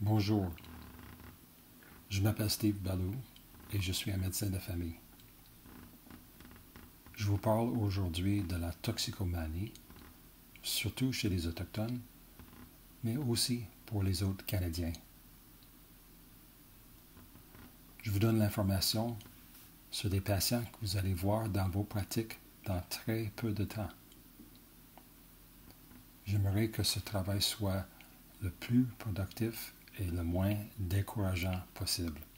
Bonjour, je m'appelle Steve Ballou et je suis un médecin de famille. Je vous parle aujourd'hui de la toxicomanie, surtout chez les Autochtones, mais aussi pour les autres Canadiens. Je vous donne l'information sur des patients que vous allez voir dans vos pratiques dans très peu de temps. J'aimerais que ce travail soit le plus productif et le moins décourageant possible.